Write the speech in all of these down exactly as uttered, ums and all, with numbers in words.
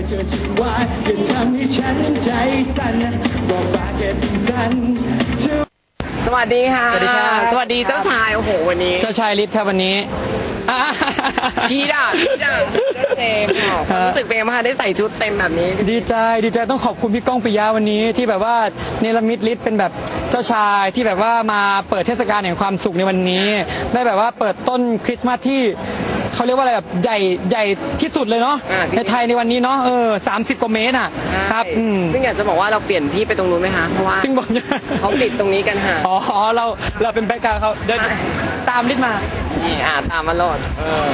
เกินชีวาจะทำให้ฉันใจสั่นบอกบาดเจ็บสั่นสวัสดีค่ะสวัสดีครับสวัสดีเจ้าชายโอ้โหวันนี้เจ้าชายฤทธิ์ครับวันนี้พี่ด่าพี่ด่าเต็มค่ะรู้สึกเป็นไงบ้างคะได้ใส่ชุดเต็มแบบนี้ดีใจดีใจต้องขอบคุณพี่ก้องปิยะวันนี้ที่แบบว่าเนรมิตฤทธิ์เป็นแบบเจ้าชายที่แบบว่ามาเปิดเทศกาลแห่งความสุขในวันนี้ได้แบบว่าเปิดต้นคริสต์มาสที่เขาเรียกว่าอะไรแบบใหญ่ใหญ่ที่สุดเลยเนาะในไทยในวันนี้เนาะเออสามสิบกว่าเมตรอ่ะครับซึ่งอยากจะบอกว่าเราเปลี่ยนที่ไปตรงนู้นไหมคะเพราะว่าซึ่งบอกเขาติดตรงนี้กันค่ะอ๋อเราเราเป็นแบ็คกราวด์เขาเดินตามฤทธิ์มานี่อ่าตามมาโหลด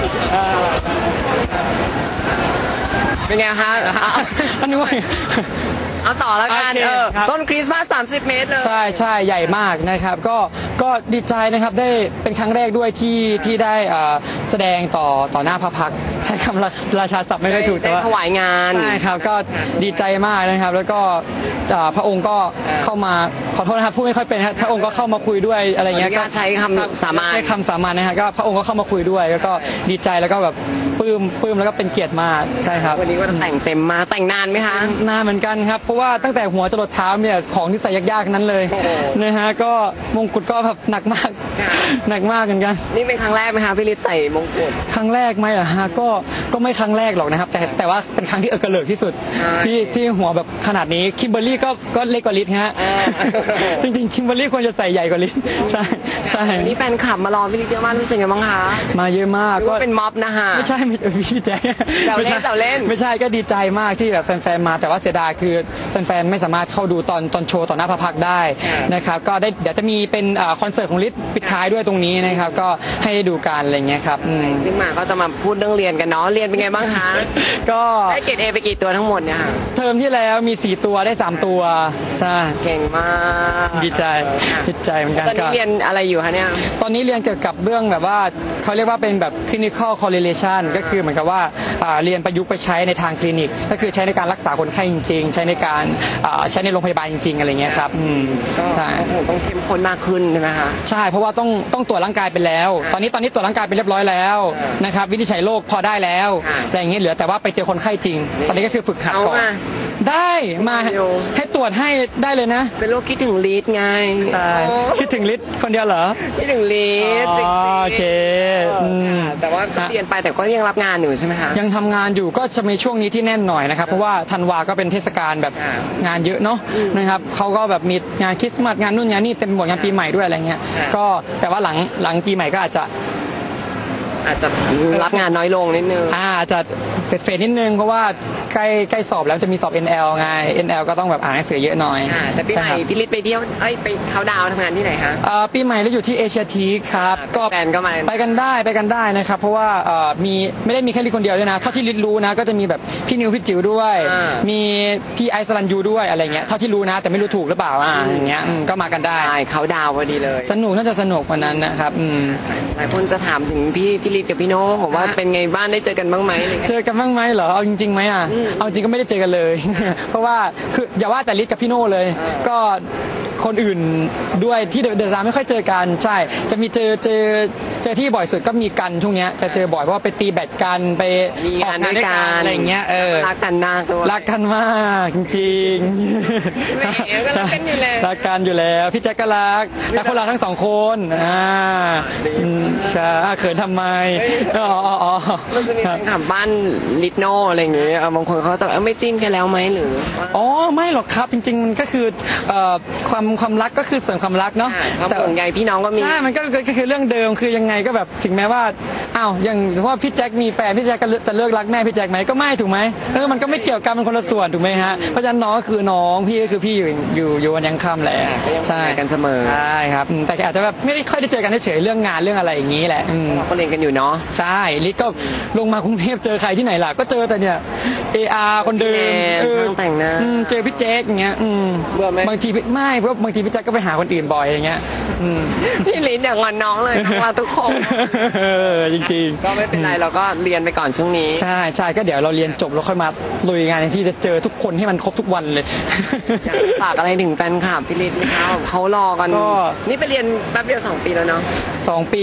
เป็นไงคะอันนี้ว่าเอาต่อแล้วกันเออต้นคริสต์มาสสามสิบเมตรเลยใช่ใช่ใหญ่มากนะครับก็ก็ดีใจนะครับได้เป็นครั้งแรกด้วยที่ที่ได้แสดงต่อต่อหน้าพระพักตร์ใช้คำราชาศัพท์ไม่ค่อยถูกแต่ว่าถวายงานใช่ครับก็ดีใจมากนะครับแล้วก็พระองค์ก็เข้ามาขอโทษนะครับพูดไม่ค่อยเป็นครับพระองค์ก็เข้ามาคุยด้วยอะไรเงี้ยก็ใช้คำสามัญใช้คำสามัญนะครับก็พระองค์ก็เข้ามาคุยด้วยแล้วก็ดีใจแล้วก็แบบปลื้มปลื้มแล้วก็เป็นเกียรติมากใช่ครับวันนี้ก็แต่งเต็มมาแต่งนานไหมคะนานเหมือนกันครับเพราะว่าตั้งแต่หัวจรดเท้าเนี่ยของที่ใส่ยากๆนั้นเลยนะฮะก็มงกุฎก็แบบหนักมากหนักมากเหมือนกันนี่เป็นครั้งแรกไหมคะพี่ฤทธิ์ใส่มงกุฎครั้งแรกไหมล่ะฮะก็ก็ไม่ครั้งแรกหรอกนะครับแต่แต่ว่าเป็นครั้งที่เออกระเลิกที่สุดที่ที่หัวแบบขนาดนี้คิมเบอร์รี่ก็ก็เล็กกว่าฤทธิ์ฮะจริงๆคิมเบอร์รี่ควรจะใส่ใหญ่กว่าฤทธิ์ใช่ใช่นี่แฟนคลับมารอพี่ฤทธิ์เยอะมากรู้สึกยังไงบ้างคะมาเยอะมากก็เป็นม็อบนะฮะไม่ใช่ไม่ใช่พี่แจ๊คเราเล่นเราเล่นไม่ใช่ก็ดีใจมากที่แบบแฟนๆมาแต่ว่าเสียดายคือแฟนๆไม่สามารถเข้าดูตอนตอนโชว์ต่อหน้าพระพักตร์ได้นะครับก็ได้เดี๋ยวจะมีเป็นคอนเสิร์ตของฤทธิ์ปิดท้ายด้วยตรงนี้นะครับก็ให้ดูกันอะไรเงี้ยครับซึ่งมาก็จะมาพูดเรื่องเรียนกันเนาะเรียนเป็นไงบ้างคะก็ได้เกรดเอไปกี่ตัวทั้งหมดเนี่ยค่ะเทอมที่แล้วมีสี่ตัวได้สามตัวใช่เก่งมากดีใจดีใจเหมือนกันตอนนี้เรียนอะไรอยู่คะเนี่ยตอนนี้เรียนเกี่ยวกับเรื่องแบบว่าเขาเรียกว่าเป็นแบบ clinical correlation ก็คือเหมือนกับว่าเรียนประยุกต์ไปใช้ในทางคลินิกก็คือใช้ในการรักษาคนไข้จริงๆใช้ในการใช้ในโรงพยาบาลจริงๆอะไรเงี้ยครับใช่ต้องเข้มข้นมากขึ้นใช่ไหมคะใช่เพราะว่าต้องต้องตรวจร่างกายไปแล้วตอนนี้ตอนนี้ตรวจร่างกายไปเรียบร้อยแล้วนะครับวินิจฉัยโรคพอได้แล้วอะไรอย่างเงี้ยเหลือแต่ว่าไปเจอคนไข้จริงตอนนี้ก็คือฝึกหัดก่อนได้มาให้ตรวจให้ได้เลยนะเป็นโรคคิดถึงฤทธิ์ไงคิดถึงฤทธิ์คนเดียวเหรอคิดถึงฤทธิ์โอเคแต่ว่าเรียนไปแต่ก็ยังรับงานอยู่ใช่ไหมคะยังทำงานอยู่ก็จะมีช่วงนี้ที่แน่นหน่อยนะครับเพราะว่าธันวาก็เป็นเทศกาลแบบงานเยอะเนาะนะครับเขาก็แบบมีงานคริสต์มาสงานนู่นงานนี่เต็มหมดงานปีใหม่ด้วยอะไรเงี้ยก็แต่ว่าหลังหลังปีใหม่ก็อาจจะอาจจะรับงานน้อยลงนิดนึงอ่าจะเฟดๆนิดนึงเพราะว่าใกล้ใกล้สอบแล้วจะมีสอบ เอ็น แอล ไง เอ็น แอล ก็ต้องแบบอ่านหนังสือเยอะหน่อยแต่ปีใหม่พี่ฤทธิ์ไปเที่ยวเอ้ยไปเขาดาวทำงานที่ไหนคะอ่าปีใหม่เราอยู่ที่เอเชียทีครับก็แฟนก็มาไปกันได้ไปกันได้นะครับเพราะว่าเอ่อมีไม่ได้มีแค่ฤทธิ์คนเดียวด้วยนะเท่าที่ฤทธิ์รู้นะก็จะมีแบบพี่นิวพี่จิ๋วด้วยมีพี่ไอซ์สลันยูด้วยอะไรเงี้ยเท่าที่รู้นะแต่ไม่รู้ถูกหรือเปล่าอ่าอย่างเงี้ยก็มากันได้เขาดาวพอดีเลยสนุกน่าจะสนุกวันนั้นนะครับหลายคนจะถามถึงพี่พี่ฤทธิ์กับพี่โน้ผมว่าเป็นไงบ้างได้เจอกันบ้างไหมเจอกันบ้างไหมเหรอเอาจริงๆไหมอ่ะเอาจริงก็ไม่ได้เจอกันเลยเพราะว่าคืออย่าว่าแต่ฤทธิ์กับพี่โน่เลยก็คนอื่นด้วยที่เดินทางไม่ค่อยเจอกันใช่จะมีเจอเจอเจอที่บ่อยสุดก็มีกันช่วงเนี้ยจะเจอบ่อยเพราะว่าไปตีแบดกันไปออกงานด้วยกันอะไรอย่างเงี้ยเออรักกันมากตัวรักกันมากจริงๆก็รักกันอยู่แล้วรักกันอยู่แล้วพี่แจ็คก็รักรักคนเราทั้งสองคนอ่าจะเขินทำไมอ๋ออ๋อมันจะมีแฟนคลับบ้านลิทโนอะไรอย่างเงี้ยบางคนเขาจะไม่จิ้นกันแล้วไหมหรืออ๋อไม่หรอกครับจริงๆมันก็คือความความรักก็คือเสริมความรักเนาะแต่ห่วงใยพี่น้องก็มีใช่มันก็ก็คือเรื่องเดิมคือยังไงก็แบบถึงแม้ว่าอ้าวอย่างสมมติว่าพี่แจ็คมีแฟนพี่แจ็คจะเลิกรักแม่พี่แจ็คไหมก็ไม่ถูกไหมเออมันก็ไม่เกี่ยวกันมันคนละส่วนถูกไหมฮะเพราะฉะนั้นน้องก็คือน้องพี่ก็คือพี่อยู่อยู่อยู่วันยังค่ำแหละใช่กันเสมอใช่ครับแต่อาจจะแบบไม่ได้ค่อยได้เจอกันเฉยเรื่องงานเรื่องอะไรอย่างนี้แหละเราก็เรียนกันอยู่เนาะใช่ลิศก็ลงมากรุงเทพเจอใครที่ไหนล่ะก็เจอแต่เนี่ยเออาร์คนเดิมแต่งหน้าเจอพี่แจ็คอย่างเงี้ยบางทีไม่เพราะบางทีพี่แจ็คก็ไปหาคนอื่นบ่อยอย่างเงี้ยพี่ลิศอย่างงอนน้องเลยน้องเราทุกคนจริงๆก็ไม่เป็นไรเราก็เรียนไปก่อนช่วงนี้ใช่ใช่ก็เดี๋ยวเราเรียนจบแล้วค่อยมาลุยงานที่จะเจอทุกคนให้มันครบทุกวันเลยฝากอะไรถึงแฟนคลับพี่ลิศไหมคะเขารอกันนี่ไปเรียนแป๊บเดียวสองปีแล้วเนาะสองปีเอ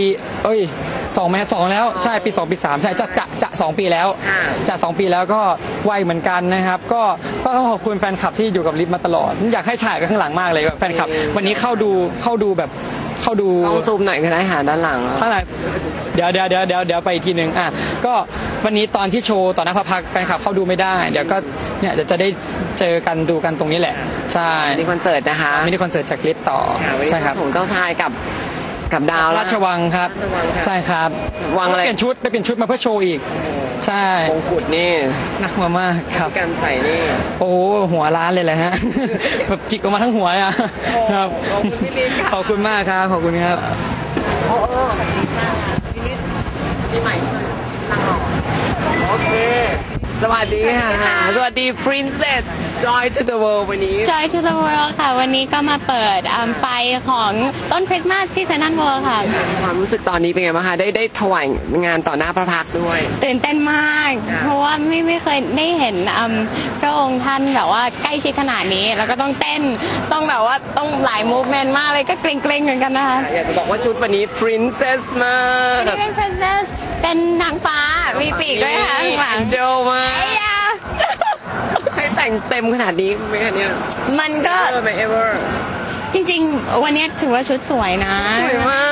อ้ยสองไหมสองแล้วใช่ปีสองปีสามใช่จะจะจะสองปีแล้วจะสองปีแล้วก็ไวเหมือนกันนะครับก็ก็ต้องขอบคุณแฟนคลับที่อยู่กับลิฟมาตลอดอยากให้ถ่ายไปข้างหลังมากเลยแบบแฟนคลับวันนี้เข้าดูเข้าดูแบบเข้าดูต้องซูมหน่อยก็ได้หาด้านหลังข้างหลังเดี๋ยวเดี๋ยวเดี๋ยวเดี๋ยวเดี๋ยวไปอีกทีหนึ่งอ่ะก็วันนี้ตอนที่โชว์ต่อหน้าพระพักตร์แฟนคลับเข้าดูไม่ได้เดี๋ยวก็เนี่ยเดี๋ยวจะได้เจอกันดูกันตรงนี้แหละใช่มีคอนเสิร์ตนะคะมินิคอนเสิร์ตจากลิฟต่อใช่ใช่คครัรับบ ส่งเจ้าชายกับกับดาวราชวังครับราชวังค่ะใช่ครับวังอะไรเปลี่ยนชุดไปเปลี่ยนชุดมาเพื่อโชว์อีกใช่มงกุฎนี่หนักมากครับการใส่นี่โอ้หัวล้านเลยแหละฮะ แบบจิกออกมาทั้งหัวอ่ะครับขอบคุณพี่ลิศค่ะขอบคุณมากครับขอบคุณครับโอ้โหพี่ลิศพี่ใหม่นั่งรอโอเคสวัสดีค่ะสวัสดี Princess Joy to the World วันนี้ Joy to the World ค่ะ วันนี้ก็มาเปิดอ่าไฟของต้นคริสต์มาสที่เซนต์เวิลด์ค่ะความรู้สึกตอนนี้เป็นไงบ้างคะได้ได้ถวายงานต่อหน้าพระพักตร์ด้วยตื่นเต้นมาก เพราะว่าไม่ไม่เคยได้เห็นอืมพระองค์ท่านแบบว่าใกล้ชิดขนาดนี้ แล้วก็ต้องเต้นต้องแบบว่าต้องหลายมูฟเมนต์มากเลยก็เกรงๆเหมือนกันนะคะอยากจะบอกว่าชุดวันนี้ Princess มากนี่เป็น Princess เป็นนางฟ้ามีปีกด้วยค่ะข้างหลังเจลมากไอ้ยาให้แต่งเต็มขนาดนี้ไหมคะเนี่ยมันก็เออไหมเอเวอร์จริงๆ วันนี้ถือว่าชุดสวยนะสวยมาก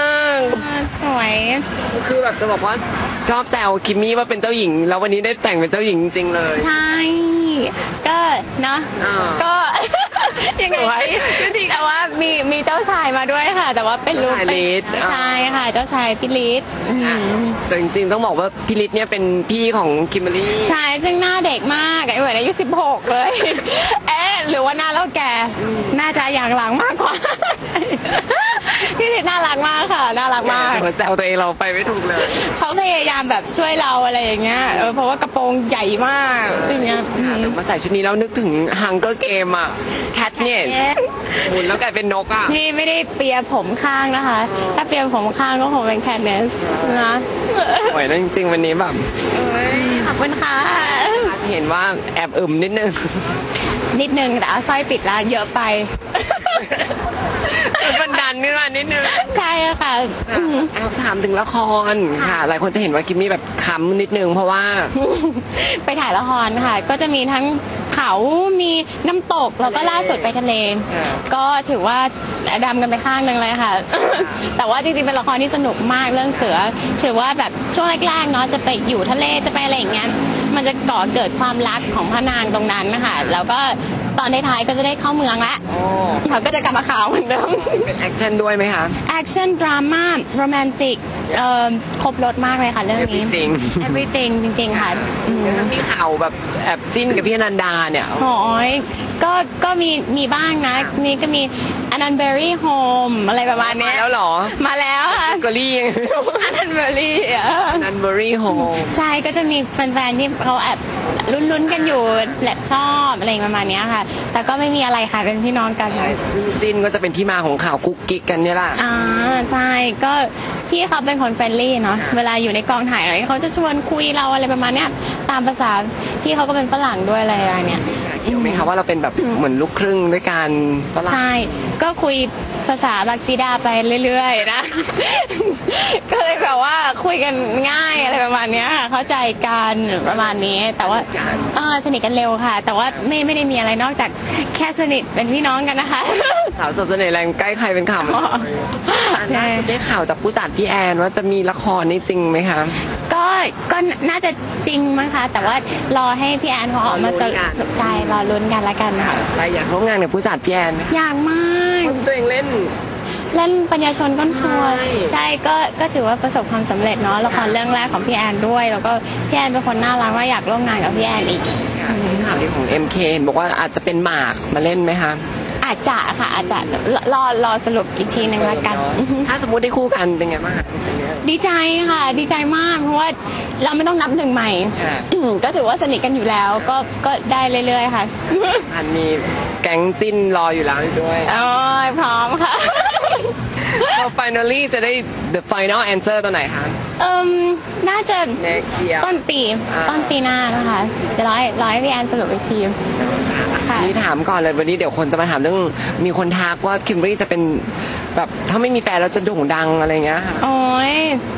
สวยคือแบบจะบอกว่าชอบแซวคิมมี่ว่าเป็นเจ้าหญิง แล้ววันนี้ได้แต่งเป็นเจ้าหญิงจริงๆเลยใช่ ก็เนาะอ่าก็ ยังไงสวยดีแต่ว่ามีมีเจ้าชายมาด้วยค่ะ แต่ว่าเป็นลูกเจ้าชายฤทธิ์ใช่ค่ะ เจ้าชายพี่ฤทธิ์อืมแต่จริงๆต้องบอกว่าพี่ฤทธิ์เนี่ยเป็นพี่ของคิมเบอรรี่ใช่ซึ่งหน้าเด็กมากเหมือนอายุสิบหกเลย เอ๊ะหรือว่าหน้าเราแก่น่าจะอย่างหลังมากกว่า พี่ฤทธิ์น่ารักมากค่ะน่ารักมากแต่ว่าแซวตัวเองเราไปไม่ถูกเลยเขาพยายามแบบช่วยเราอะไรอย่างเงี้ยเออเพราะว่ากระโปรงใหญ่มากอย่างเงี้ยอืมมาใส่ชุดนี้แล้วนึกถึงฮังเกอร์เกมอะแคทเนี่ย Cat หมุนแล้วกลายเป็นนกอะนี่ไม่ได้เปียผมข้างนะคะ ถ้าเปียผมข้างก็คงเป็นแคทเนสนะสวยนะจริงๆวันนี้แบบขอบคุณค่ะอาจจะเห็นว่าแอบอึมนิดนึงนิดนึงแต่เอาสร้อยปิดแล้วเยอะไปมันดันขึ้นมานิดนึงใช่ค่ะอืมเอาถามถึงละครค่ะ หลายคนจะเห็นว่ากิมมี่แบบค้ำนิดนึงเพราะว่าไปถ่ายละครค่ะ ก็จะมีทั้งเขามีน้ำตก แล้วก็ล่าสุดไปทะเล ก็ถือว่าดำกันไปข้างหนึ่งเลยค่ะ แต่ว่าจริงๆเป็นละครที่สนุกมากเรื่องเสือ ถือว่าแบบช่วงแรกๆเนาะจะไปอยู่ทะเลจะไปอะไรอย่างเงี้ย มันจะก่อเกิดความรักของพระนางตรงนั้นนะคะแล้วก็ตอนท้ายๆก็จะได้เข้าเมืองแล้วเขาก็จะกลับมาขาวเหมือนเดิมเป็นแอคชั่นด้วยไหมคะแอคชั่นดราม่าโรแมนติกเอ่อครบรถมากเลยค่ะเรื่องนี้ Everything everything จริงๆค่ะอืมแล้วมีข่าวแบบแอบจิ้นกับพี่อนันดาเนี่ยโอ้ยก็ก็มีมีบ้างนะ นี่ก็มีอนันเบอรี่โฮมอะไรประมาณเนี้มาย แล้วเหรอมาแล้วค่ะกอรี่ยังไม่รู้อนันเบอรี่นันเบอรี่โฮมใช่ก็จะมีแฟนๆที่เขาแอบลุ้นๆกันอยู่แหละชอบอะไรประมาณเนี้ยค่ะ แต่ก็ไม่มีอะไรค่ะเป็นพี่น้องกันค่ะจิ้นก็จะเป็นที่มาของข่าวกุ๊กกิ๊กกันเนี่ยแหละอ่าใช่ก็พี่เขาเป็นคนเฟรนลี่เนาะเวลาอยู่ในกองถ่ายอะไรเขาจะชวนคุยเราอะไรประมาณเนี้ยตามภาษาพี่เขาก็เป็นฝรั่งด้วยอะไรอย่างเนี้ยเกี่ยวไหมคะว่าเราเป็นแบบเหมือนลูกครึ่งด้วยกันฝรั่งใช่ก็คุยภาษาบักซีดาไปเรื่อยๆนะ ก็เลยแบบว่าคุยกันง่ายอะไรประมาณเนี้ยค่ะเข้าใจกันประมาณนี้ แต่ว่าเออสนิทกันเร็วค่ะ แต่ว่าไม่ไม่ได้มีอะไรนอกจากแค่สนิทเป็นพี่น้องกันนะคะสาวสดเสน่ห์แรงใกล้ใครเป็นข่าวมันล่าสุดได้ข่าวจากผู้จัดพี่แอนว่าจะมีละครนี่จริงไหมคะก็ก็น่าจะจริงมั้งคะแต่ว่ารอให้พี่แอนเขาออกมาสรุปใช่รอลุ้นกันละกันค่ะอะไรอยากร่วมงานกับผู้จัดพี่แอนไหมอยากมากคนตัวเองเล่นเล่นปัญญาชนก้นครัวใช่ใช่ก็ก็ถือว่าประสบความสำเร็จเนาะละครเรื่องแรกของพี่แอนด้วย แล้วก็พี่แอนเป็นคนน่ารักว่าอยากร่วมงานกับพี่แอนอีกค่ะซึ่งข่าวนี้ของ เอ็ม เค เห็นบอกว่าอาจจะเป็นหมากมาเล่นไหมคะอาจจะค่ะอาจจะรอรอสรุปอีกทีหนึ่งละกันอือฮึถ้าสมมติได้คู่กันเป็นไงบ้างคะดีใจค่ะ ดีใจมากเพราะว่าเราไม่ต้องนับหนึ่งใหม่ค่ะก็ถือว่าสนิทกันอยู่แล้วก็ก็ได้เรื่อยๆค่ะอันมีแก๊งจิ้นรออยู่แล้วด้วยโอ้ยพร้อมค่ะพอ finally จะได้ the final answer ตัวไหนคะเอิมน่าจะ next year ต้นปีอ่าต้นปีหน้านะคะเดี๋ยวร้อยร้อยพี่แอนสรุปอีกทีค่ะนี่ถามก่อนเลยวันนี้เดี๋ยวคนจะมาถามเรื่องมีคนทักว่าคิมเบอรรี่จะเป็นแบบถ้าไม่มีแฟนแล้วจะโด่งดังอะไรเงี้ยค่ะโอ้ย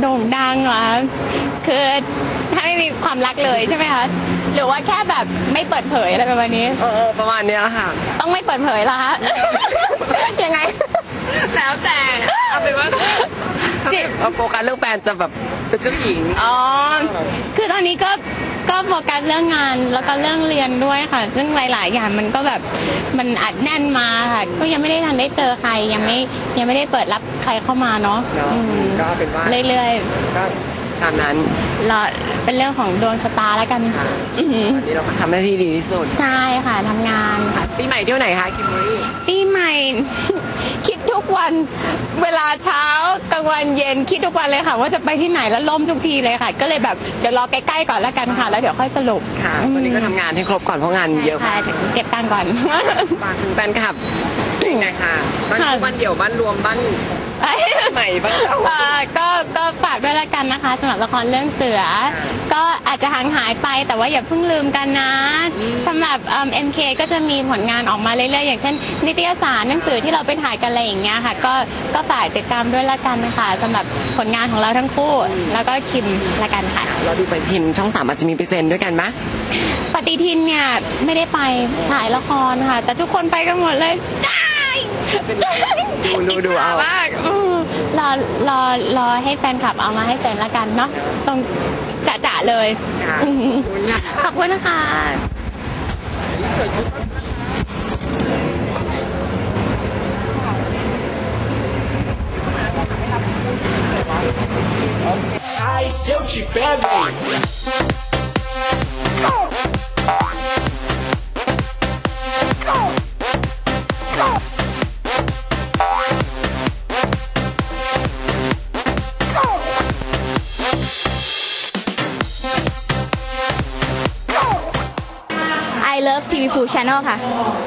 โด่งดังเหรอคะคือถ้าไม่มีความรักเลยใช่ไหมคะหรือว่าแค่แบบไม่เปิดเผยอะไรประมาณนี้เออประมาณเนี้ยค่ะต้องไม่เปิดเผยเหรอคะ ยังไงแล้วแต่เอาเป็นว่าถ้าเอาโฟกัสเรื่องแฟนจะแบบเป็นเจ้าหญิงอ๋อ คือตอนนี้ก็ก็โฟกัสเรื่องงานแล้วก็เรื่องเรียนด้วยค่ะ ซึ่งหลายๆอย่างมันก็แบบมันอัดแน่นมาค่ะ ก็ยังไม่ได้ทันได้เจอใครยังไม่ยังไม่ได้เปิดรับใครเข้ามาเนาะเนาะอืมก็เป็นว่าเรื่อยก็ตามนั้นๆรอเป็นเรื่องของดวงชะตาแล้วกันค่ะอือหือวันนี้เราก็ทำหน้าที่ดีที่สุดใช่ค่ะทำงานค่ะปีใหม่เที่ยวไหนคะคิมเบอรี่ปีใหม่ คิดทุกวันเวลาเช้ากลางวันเย็นคิดทุกวันเลยค่ะ ว่าจะไปที่ไหนแล้วล่มทุกทีเลยค่ะ ก็เลยแบบเดี๋ยวรอใกล้ๆก่อนแล้วกันค่ะ แล้วเดี๋ยวค่อยสรุปค่ะวันนี้ก็ทำงานให้ครบก่อนเพราะงานเยอะค่ะมากถึงเก็บตังค์ก่อนฝากถึงแฟนคลับยังไงค่ะบ้านคู่บ้านเดี่ยวบ้านรวมบ้านใหม่บ้านเก่าเอ่อก็ก็ฝากด้วยละกันนะคะสำหรับละครเรื่องเสือ ก็อาจจะห่างหายไปแต่ว่าอย่าเพิ่งลืมกันนะสำหรับเอ็มเคก็จะมีผลงานออกมาเรื่อยๆอย่างเช่นนิตยสารหนังสือที่เราไปถ่ายกันอะไรอย่างเงี้ยค่ะก็ก็ฝากติดตามด้วยละกันนะคะสำหรับผลงานของเราทั้งคู่แล้วก็คิมละกันค่ะเราดูไปทินช่องสามอาจจะมีเปอร์เซ็นต์ด้วยกันไหมปฏิทินเนี่ยไม่ได้ไปถ่ายละครค่ะ แต่ทุกคนไปกันหมดเลยได้ดูดูเอามากอืมรอรอรอให้แฟนคลับเอามาให้เซ็นละกันเนาะตรงจะๆเลยค่ะอืมขอบคุณนะคะ Ai, se eu te pego, hein? I love ที วี Pool Channel ค่ะ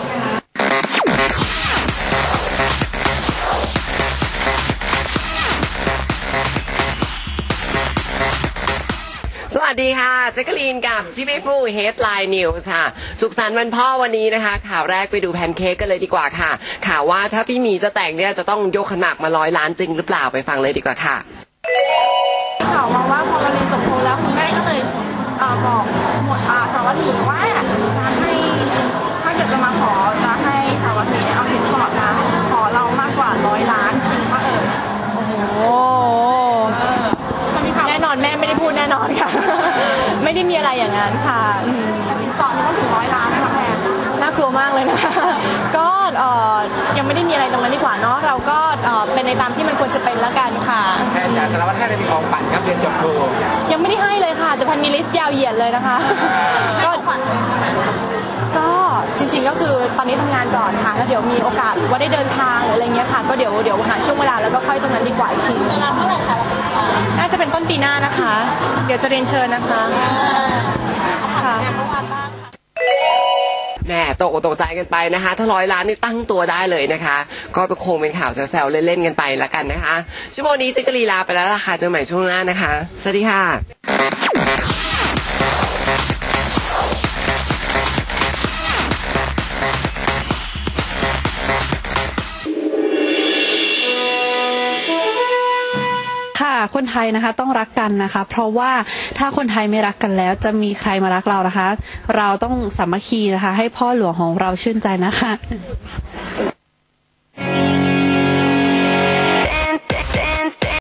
สวัสดีค่ะแจ๊กกะลีนกับจิเมฟูเฮดไลน์นิวส์ค่ะสุขสันต์วันพ่อวันนี้นะคะข่าวแรกไปดูแพนเค้กกันเลยดีกว่าค่ะข่าวว่าถ้าพี่หมีจะแต่งเนี่ยจะต้องยกขันหมากมาร้อยล้านจริงหรือเปล่าไปฟังเลยดีกว่าค่ะข่าวมาว่าพอเราเรียนจบโทแล้วคุณแม่ก็เลยเอ่อบอกหมวดอ่าสารวัตรหมีว่าจะให้ถ้าเกิดจะมาขอจะให้สารวัตรหมีเนี่ยเอาสินสอดมาขอเรามากกว่าร้อยล้านจริงปะเออโอ้แน่นอนแม่ไม่ได้พูดแน่นอนค่ะ ไม่ได้มีอะไรอย่างนั้นค่ะอืมแต่สินสอดนี่ต้องถึงร้อยล้านนะคะแพนน่ากลัวมากเลยนะคะ ก็เอ่อยังไม่ได้มีอะไรตรงนั้นดีกว่าเนาะเราก็เอ่อเป็นในตามที่มันควรจะเป็นแล้วกันค่ะแทนจากสารวัตรแพทย์ได้มีของปั่นครับเรียนจบโทยังไม่ได้ให้เลยค่ะแต่พันมีลิสต์ยาวเหยียดเลยนะคะก็ก็จริงๆก็คือตอนนี้ทำงานก่อนค่ะแล้วเดี๋ยวมีโอกาสว่าได้เดินทางหรืออะไรเงี้ยค่ะก็เดี๋ยวเดี๋ยวหาช่วงเวลาแล้วก็ค่อยตรงนั้นดีกว่าอีกทีน่าจะเป็นต้นปีหน้านะคะ เดี๋ยวจะเรียนเชิญนะคะค่ะแหม่ตกอกตกใจกันไปนะคะ ถ้าร้อยล้านนี่ตั้งตัวได้เลยนะคะ ก็ไปโคงเป็นข่าวแซวๆเล่นๆกันไปละกันนะคะชั่วโมงนี้เจ๊กกะลีลาไปแล้วล่ะค่ะเจอใหม่ช่วงหน้านะคะสวัสดีค่ะค่ะคนไทยนะคะต้องรักกันนะคะเพราะว่าถ้าคนไทยไม่รักกันแล้วจะมีใครมารักเรานะคะ เราต้องสามัคคีนะคะให้พ่อหลวงของเราชื่นใจนะคะ